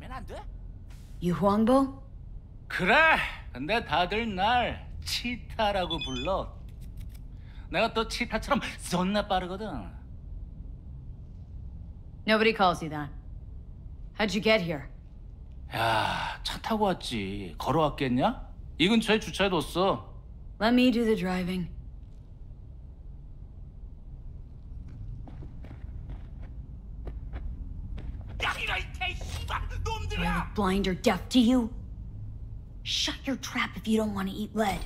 안 돼? You Huangbo? 그래. 근데 다들 날 치타라고 불러. 내가 또 치타처럼 존나 빠르거든. Nobody calls you that. How'd you get here? 야, 차 타고 왔지. 걸어왔겠냐? 이 근처에 주차해뒀어. Let me do the driving. 야, 이런 개씨발 Do I 놈들아! look blind or deaf to you? Shut your trap if you don't want to eat lead.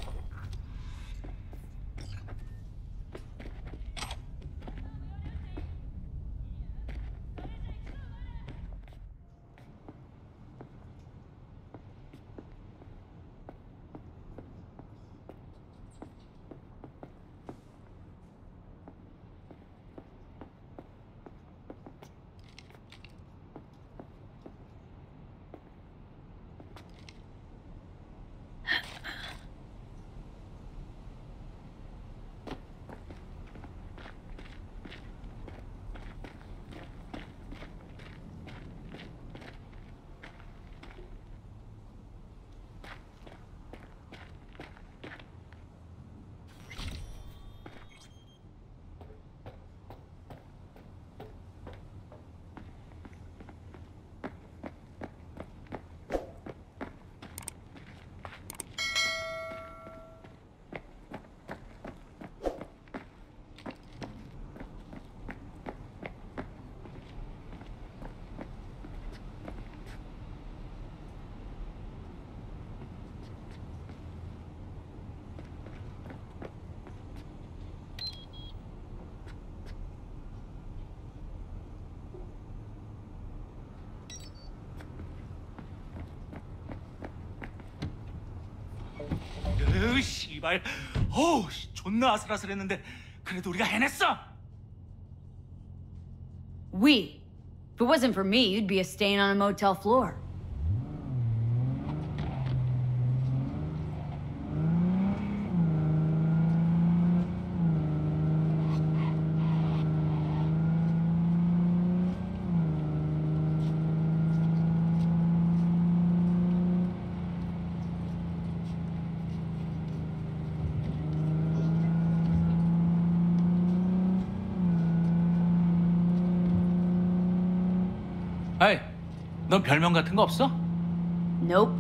으, 씨발. 어우, 존나 아슬아슬했는데 그래도 우리가 해냈어. We. If it wasn't for me, you'd be a stain on a motel floor. 아이, 넌 별명 같은 거 없어? Nope.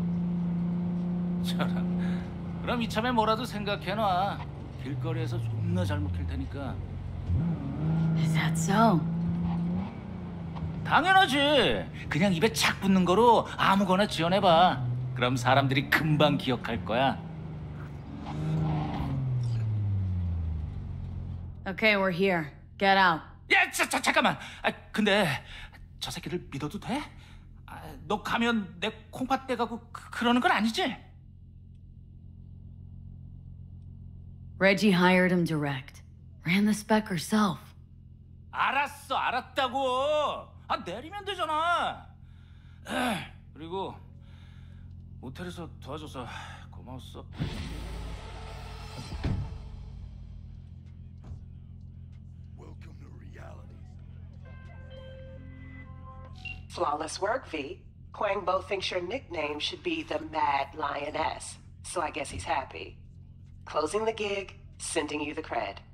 저런. 그럼 이참에 뭐라도 생각해놔. 길거리에서 존나 잘 먹힐 테니까. Is that so? 당연하지. 그냥 입에 착 붙는 거로 아무거나 지어내봐. 그럼 사람들이 금방 기억할 거야. Okay, we're here. Get out. 야, 잠깐만. 근데 저 새끼를 믿어도 돼? 너 가면 내 콩팥 떼가고 그러는 건 아니지? Reggie hired him direct. Ran the spec herself. 알았어, 알았다고. 내리면 되잖아. 그리고 모텔에서 도와줘서 고마웠어. Flawless work, V. Huangbo thinks your nickname should be the Mad Lioness, so I guess he's happy. Closing the gig, sending you the cred.